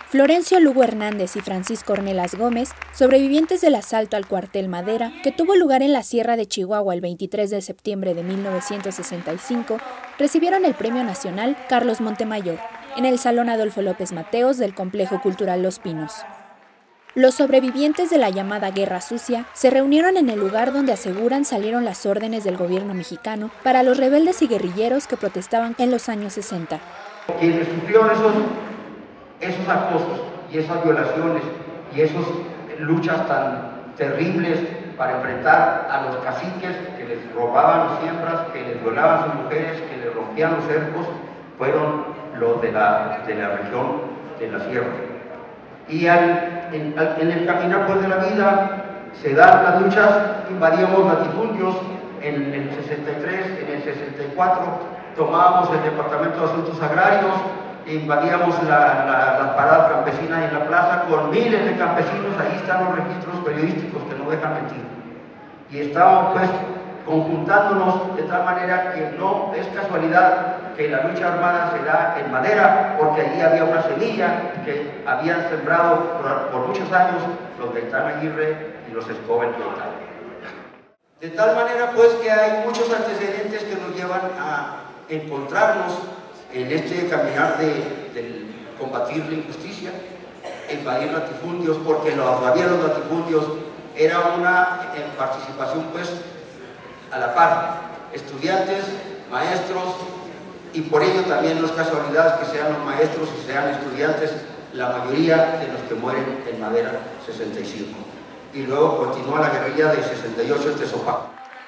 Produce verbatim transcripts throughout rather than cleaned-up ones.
Florencio Lugo Hernández y Francisco Ornelas Gómez, sobrevivientes del asalto al cuartel Madera, que tuvo lugar en la Sierra de Chihuahua el veintitrés de septiembre de mil novecientos sesenta y cinco, recibieron el Premio Nacional Carlos Montemayor, en el Salón Adolfo López Mateos del Complejo Cultural Los Pinos. Los sobrevivientes de la llamada Guerra Sucia se reunieron en el lugar donde aseguran salieron las órdenes del gobierno mexicano para los rebeldes y guerrilleros que protestaban en los años sesenta. Quienes sufrieron esos, esos acosos y esas violaciones y esas luchas tan terribles para enfrentar a los caciques que les robaban las siembras, que les violaban a sus mujeres, que les rompían los cercos, fueron los de la, de la región de la sierra. Y al, en, al, en el caminar pues, de la vida se dan las luchas, invadíamos latifundios en el sesenta y tres, en el sesenta y cuatro tomábamos el Departamento de Asuntos Agrarios, invadíamos la, la, las paradas campesinas en la plaza con miles de campesinos, ahí están los registros periodísticos que no dejan mentir. Y estábamos pues conjuntándonos de tal manera que no es casualidad que la lucha armada se da en Madera, porque allí había una semilla que habían sembrado por, por muchos años los Gaitán Aguirre y los Escobar Gaitán. De tal manera pues que hay muchos antecedentes que nos llevan a encontrarnos en este caminar de, de combatir la injusticia, invadir latifundios, porque todavía los latifundios era una en participación pues a la par, estudiantes, maestros, y por ello también no es casualidad que sean los maestros y sean estudiantes la mayoría de los que mueren en Madera sesenta y cinco. Y luego continúa la guerrilla de sesenta y ocho en Tezopaco.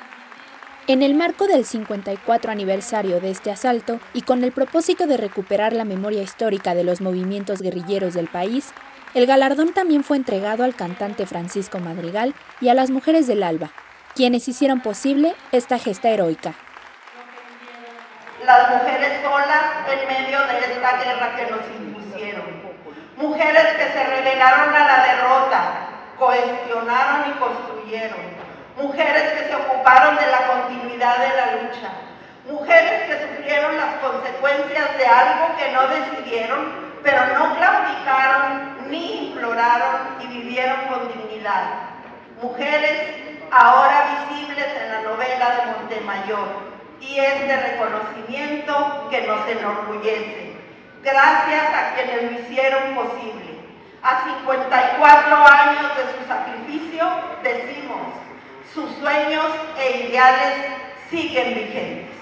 En el marco del cincuenta y cuatro aniversario de este asalto y con el propósito de recuperar la memoria histórica de los movimientos guerrilleros del país, el galardón también fue entregado al cantante Francisco Madrigal y a las mujeres del Alba, quienes hicieron posible esta gesta heroica. Las mujeres solas en medio de esta guerra que nos impusieron. Mujeres que se rebelaron a la derrota, cohesionaron y construyeron. Mujeres que se ocuparon de la continuidad de la lucha. Mujeres que sufrieron las consecuencias de algo que no decidieron, pero no claudicaron ni imploraron y vivieron con dignidad. Mujeres ahora visibles en la novela de Montemayor. Y es de reconocimiento que nos enorgullece. Gracias a quienes lo hicieron posible. A cincuenta y cuatro años de su sacrificio, decimos, sus sueños e ideales siguen vigentes.